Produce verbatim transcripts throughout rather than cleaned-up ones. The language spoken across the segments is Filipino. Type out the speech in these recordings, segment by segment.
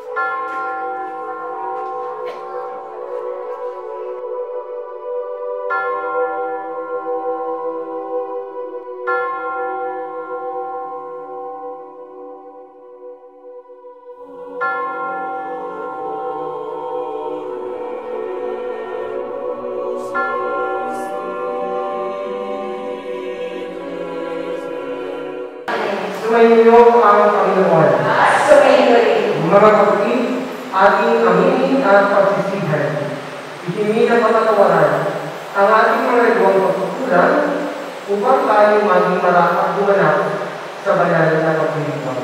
Sumainyo ang Panginoon. Sumainyo rin. Mga kapatid, ating aminin at pagsisihan. Ihingi ng kapatawaran ang ating mga nagawang pagkukulang upang tayo maging marapat gumanap sa banal na pagpilipan.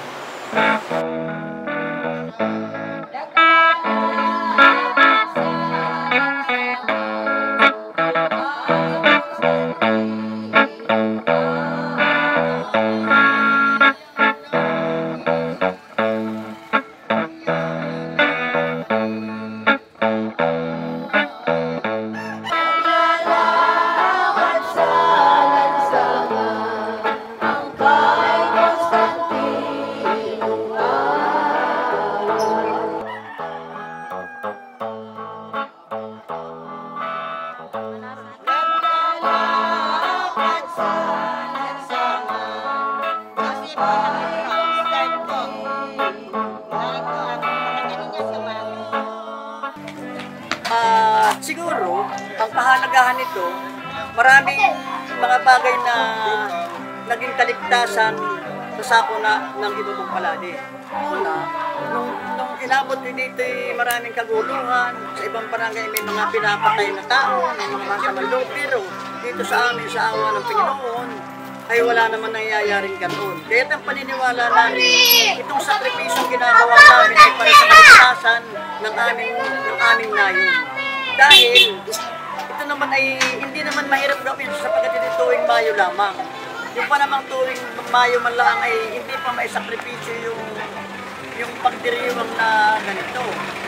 Uh, siguro, ang kahalagahan nito, maraming mga bagay na naging kaligtasan sa sako na ng Ibubong Paladi. Una, nung, nung inabot din dito maraming kaguluhan, sa ibang barangay may mga pinapatay na tao, may mga masamang loob, pero dito sa amin, sa awa ng Panginoon, ay wala naman nangyayaring ganoon. Kaya ang paniniwala namin, itong sakripisyong ginagawa namin ay para sa kaligtasan ng aming, ng aming nayon. Dahil ito naman ay hindi naman mahirap gawin sapagkat ito tuwing Mayo lamang. Yung pa namang tuwing Mayo man lang ay hindi pa may sakripisyo yung, yung pagdiriwang na ganito.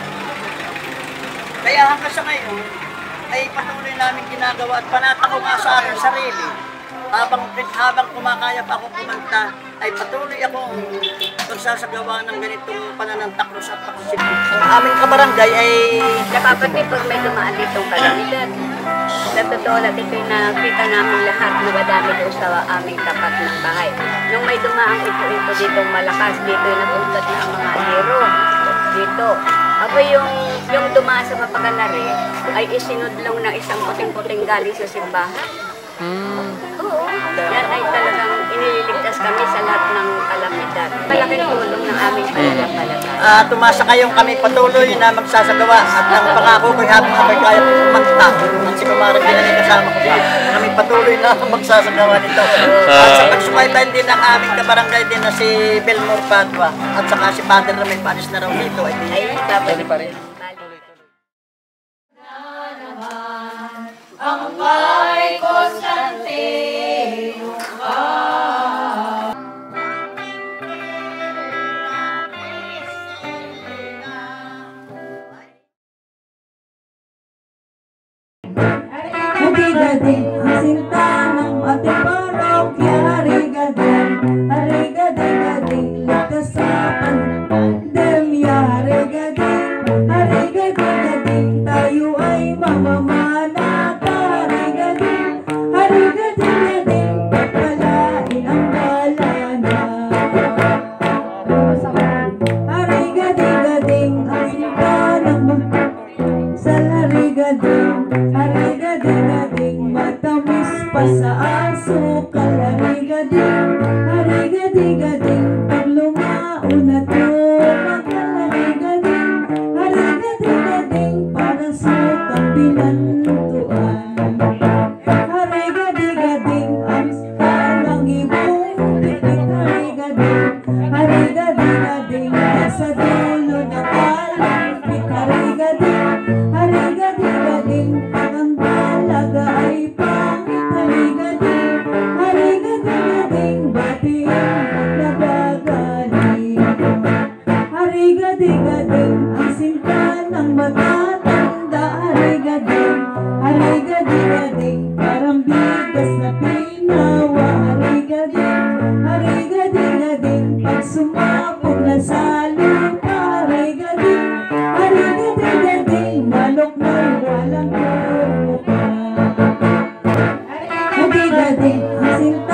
Kaya hanggang sa ngayon ay patuloy namin ginagawa at panata ko nga sa aking sarili. Habang, habang kumakaya pa ako kumanta, ay patuloy akong magsasagawa ng ganitong pananantakros at paksisigil. Ang aming kabarangay ay Napapati pag may dumaan ditong kalamidad. Sa totoo lang, ito'y nakita namin lahat na madami doon sa aming tapat ng bahay. Nung may dumaang ito-ito ditong malakas, dito'y nagulat na ang mga hero. Dito. Aba yung, yung dumaan sa Mapaganari ay isinudlong ng isang puting-puting galing sa simbahan. Hmm. Oo. Yan ay talagang iniligtas kami sa lahat ng kalamidad. Malaking tulong ng aming pananampalataya. uh, tumasa kayong kami patuloy na magsasagawa at ang pangako ko'y habang ako'y kaya kong kumanta. Ang si Kumarang Binani kasama ko siya. Kami patuloy na magsasagawa nito. At sa pagsumaybayan din ng aming kabarangay din na si Belmore Padua at saka si Father na may panis na raw dito. Ay, Ay, dapat pa rin. Ang kay Constantino ka. Harigadin ang sinta ng ating parokya. Harigadin, harigadin-gading ligtas sa pandemya. Harigadin, harigadin-gading tayo ay mamamana. Harigadin-gading pagpalain ang balana. Harigadin-gading ang sinta ng sa harigadin. Harigadin-gading matamis pa sa asukal. Harigadin, harigadin-gading pag lumao na tumagal. Harigadin, harigadin-gading para sa kapinantuan. Harigadin-gading ang parang ibong tipik. Harigadin, harigadin-gading nasa dulo ng kalapit. Harigadin, harigadin-gading ang talaga ay pangit. Harigadin, harigadin-gading batiin nagagaling. Harigadin-gading ang sinta ng matatanda. Harigadin, harigadin-gading parang bigas na pinawa. Harigadin, harigadin-gading pag sumapog na sa lupa. Harigadin, arigading, ang sinta